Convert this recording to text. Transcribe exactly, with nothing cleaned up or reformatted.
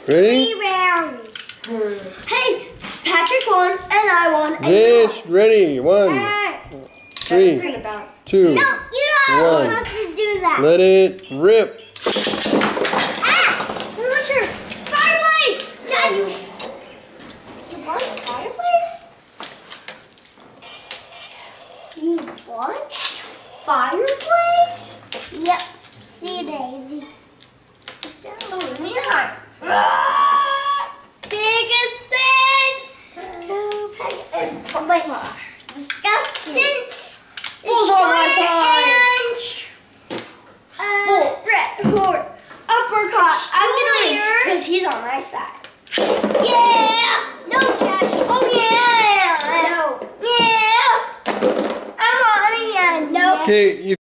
Ready? Three rounds. Hey, Patrick won and I won. And Yes, ready. One, uh, three, two, no, you don't one. have to do that. Let it rip. Ah! I'm not sure. Fireplace! Dad, you... You want a fireplace? You want fireplace? Yep. See, Daisy. So weird. Ah! Pegasus! Go, Pegasus. Oh, wait, more. Disgusting. Bull's on my side. Uh, Bull, red, horn, uppercut. I'm gonna win because he's on my side. Yeah! No, Josh. Oh, yeah! No. Yeah! I'm on again. No. Okay, you